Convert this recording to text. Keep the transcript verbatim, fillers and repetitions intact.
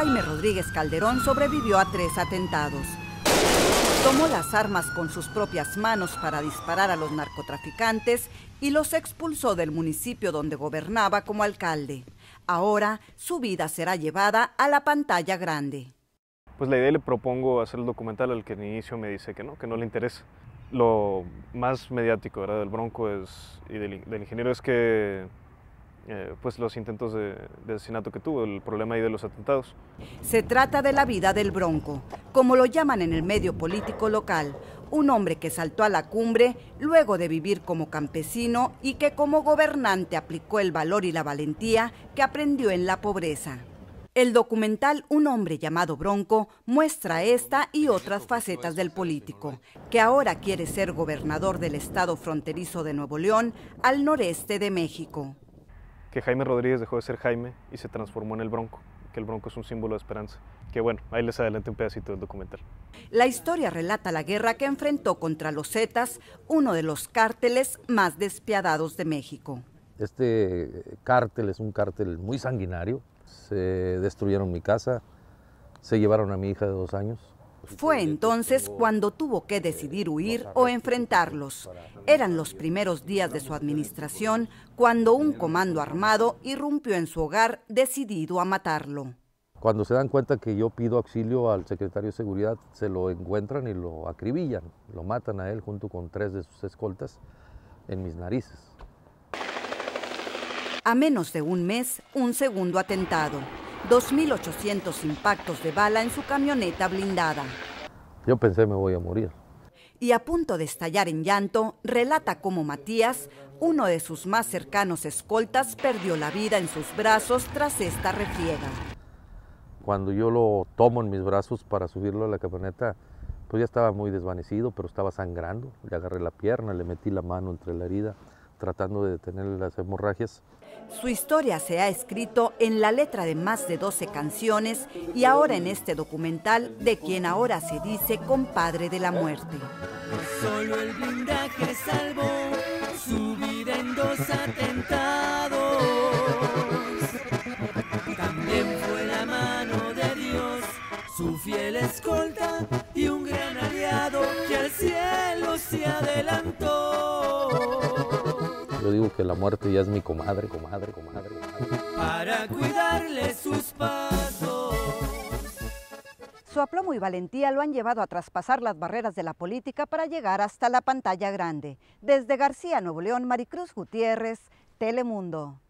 Jaime Rodríguez Calderón sobrevivió a tres atentados. Tomó las armas con sus propias manos para disparar a los narcotraficantes y los expulsó del municipio donde gobernaba como alcalde. Ahora su vida será llevada a la pantalla grande. Pues la idea le propongo hacer el documental al que al inicio me dice que no, que no le interesa. Lo más mediático, ¿verdad?, del Bronco es, y del, del ingeniero es que eh, pues los intentos de, de asesinato que tuvo, el problema ahí de los atentados. Se trata de la vida del Bronco, como lo llaman en el medio político local, un hombre que saltó a la cumbre luego de vivir como campesino y que como gobernante aplicó el valor y la valentía que aprendió en la pobreza. El documental Un hombre llamado Bronco muestra esta y otras facetas del político, que ahora quiere ser gobernador del estado fronterizo de Nuevo León, al noreste de México. Que Jaime Rodríguez dejó de ser Jaime y se transformó en el Bronco, que el Bronco es un símbolo de esperanza. Que bueno, ahí les adelanto un pedacito del documental. La historia relata la guerra que enfrentó contra los Zetas, uno de los cárteles más despiadados de México. Este cártel es un cártel muy sanguinario. Se destruyeron mi casa, se llevaron a mi hija de dos años. Fue entonces cuando tuvo que decidir huir o enfrentarlos. Eran los primeros días de su administración cuando un comando armado irrumpió en su hogar decidido a matarlo. Cuando se dan cuenta que yo pido auxilio al secretario de Seguridad, se lo encuentran y lo acribillan. Lo matan a él junto con tres de sus escoltas en mis narices. A menos de un mes, un segundo atentado. dos mil ochocientos impactos de bala en su camioneta blindada. Yo pensé me voy a morir. Y a punto de estallar en llanto, relata cómo Matías, uno de sus más cercanos escoltas, perdió la vida en sus brazos tras esta refriega. Cuando yo lo tomo en mis brazos para subirlo a la camioneta, pues ya estaba muy desvanecido, pero estaba sangrando. Le agarré la pierna, le metí la mano entre la herida, tratando de detener las hemorragias. Su historia se ha escrito en la letra de más de doce canciones y ahora en este documental de quien ahora se dice compadre de la muerte. Solo el blindaje salvó su vida en dos atentados. También fue la mano de Dios, su fiel escolta y un gran aliado que al cielo se adelantó. Yo digo que la muerte ya es mi comadre, comadre, comadre, comadre. Para cuidarle sus pasos. Su aplomo y valentía lo han llevado a traspasar las barreras de la política para llegar hasta la pantalla grande. Desde García, Nuevo León, Maricruz Gutiérrez, Telemundo.